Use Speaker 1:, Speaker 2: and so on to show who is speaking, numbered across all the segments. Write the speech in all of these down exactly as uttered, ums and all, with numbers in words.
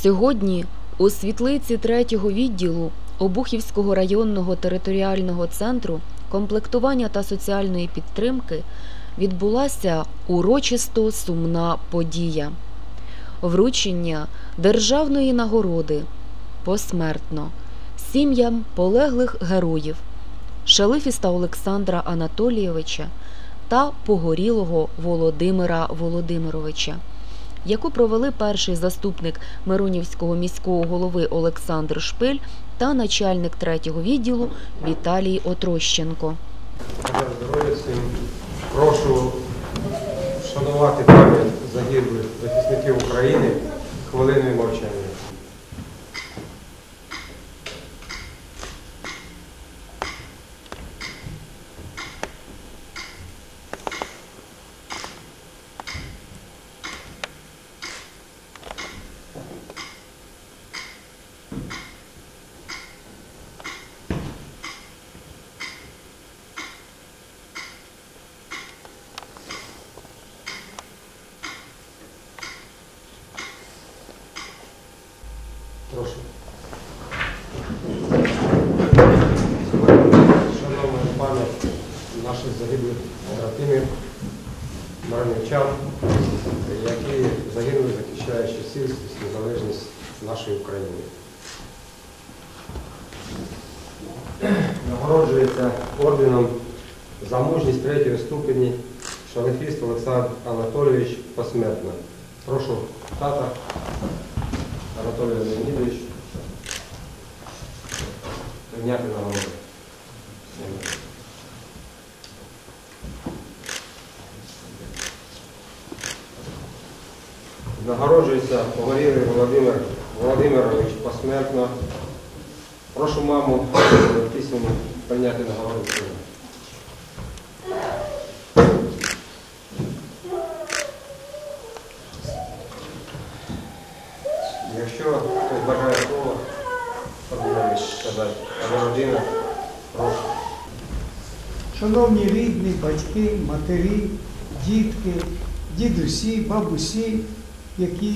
Speaker 1: Сьогодні у світлиці третього відділу Обухівського районного територіального центру комплектування та соціальної підтримки відбулася урочисто сумна подія – вручення державної нагороди посмертно сім'ям полеглих героїв Шелифіста Олександра Анатолійовича та Погорілого Володимира Володимировича, яку провели перший заступник Миронівського міського голови Олександр Шпиль та начальник третього відділу Віталій Отрощенко.
Speaker 2: Прошу вшанувати пам'ять загиблих захисників України хвилиною мовчання. Прошу. Шановна пам'ять наших загиблих побратимів, мирничан, які загинули, захищаючи цілісність, незалежність нашої України. Нагороджується орденом за мужність третього ступені Шелифіст Олександр Анатолійович посмертно. Прошу тата Анатолій Леонідович прийняти нагороду. Нагороджується Погорілий Володимир Володимирович посмертно. Прошу маму письменно прийняти нагороду. Якщо хтось бажає слова, подумає сказати, або родина, прошу.
Speaker 3: Шановні рідні, батьки, матері, дітки, дідусі, бабусі, які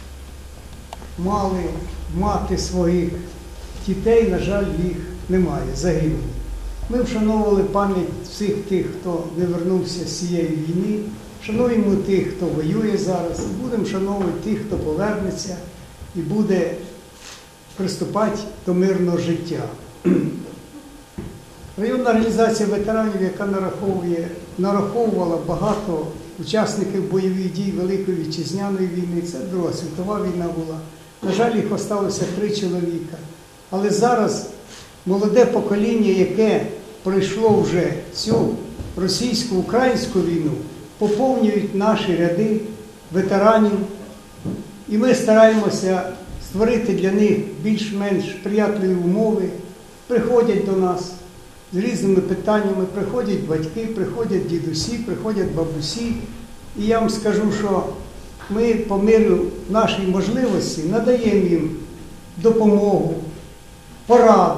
Speaker 3: мали мати своїх дітей, на жаль, їх немає, загинули. Ми вшановували пам'ять всіх тих, хто не вернувся з цієї війни, шануємо тих, хто воює зараз, і будемо шановувати тих, хто повернеться і буде приступати до мирного життя. Районна організація ветеранів, яка нараховує, нараховувала багато учасників бойових дій Великої Вітчизняної війни, це Друга світова війна була. На жаль, їх залишилося три чоловіка. Але зараз молоде покоління, яке пройшло вже цю російсько-українську війну, поповнюють наші ряди ветеранів. І ми стараємося створити для них більш-менш приятливі умови. Приходять до нас з різними питаннями, приходять батьки, приходять дідусі, приходять бабусі. І я вам скажу, що ми по мірі нашої можливості надаємо їм допомогу, пораду,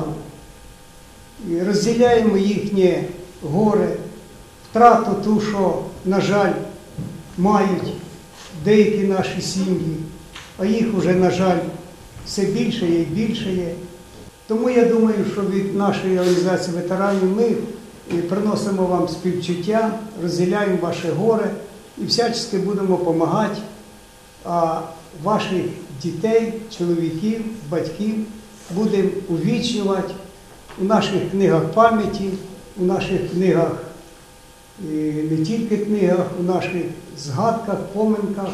Speaker 3: і розділяємо їхнє горе, втрату ту, що, на жаль, мають деякі наші сім'ї, а їх вже, на жаль, все більше є і більше є. Тому я думаю, що від нашої організації ветеранів ми приносимо вам співчуття, розділяємо ваше горе і всячески будемо допомагати, а ваших дітей, чоловіків, батьків будемо увічнювати у наших книгах пам'яті, у наших книгах, і не тільки книгах, у наших згадках, поминках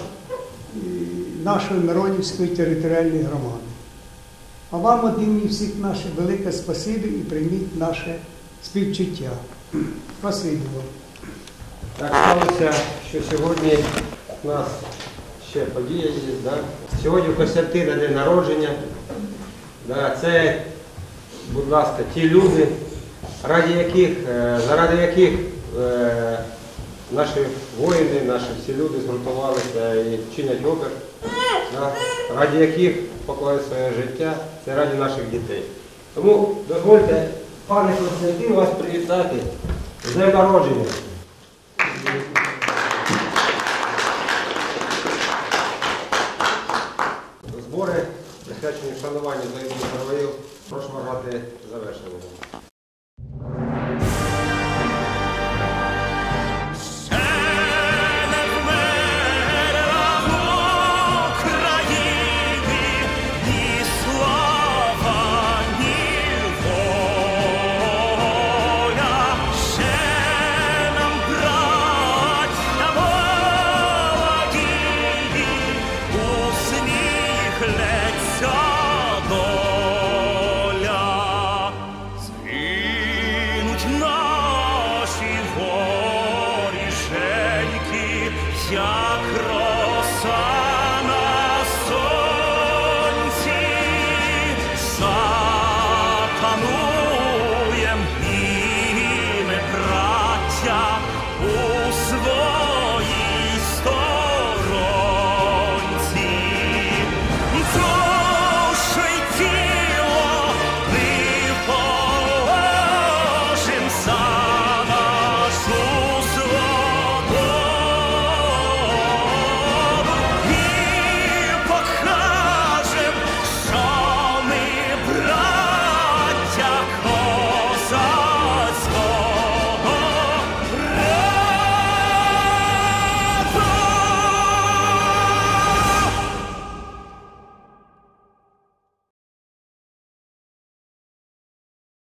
Speaker 3: нашої Миронівської територіальної громади. А вам од імені всіх наше велике спасибі і прийміть наше співчуття. Спасибі вам.
Speaker 2: Так сталося, що сьогодні у нас ще подія є. Да? Сьогодні у Костянтина день народження. Да? Це, будь ласка, ті люди, ради яких, заради яких е, наші воїни, наші всі люди згуртувалися і чинять опір, да? Ради яких поклали своє життя, це ради наших дітей. Тому дозвольте, пане Костянтин, вас привітати з днем народження. Збори присвячені вшануванню загиблих героїв. Прошу вважати завершеним.
Speaker 4: Наші воріженьки, як